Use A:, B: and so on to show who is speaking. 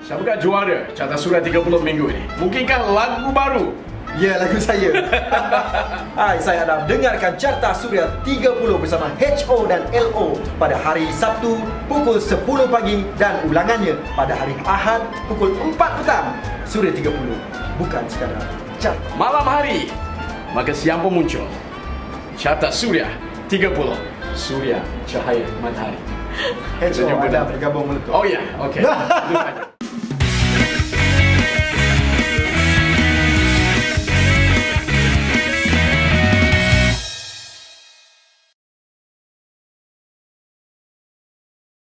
A: Siapakah juara Carta Suria 30 minggu ini? Mungkinkah lagu baru?
B: Ya, lagu saya. Hai, saya Adam. Dengarkan Carta Suria 30 bersama HO dan LO pada hari Sabtu pukul 10 pagi dan ulangannya pada hari Ahad pukul 4 petang. Suria 30 bukan sekadar carta.
A: Malam hari, maka siapa muncul? Carta Suria 30, Suria Cahaya Matahari.
B: HO ada bergabung meletup.
A: Oh ya, okey.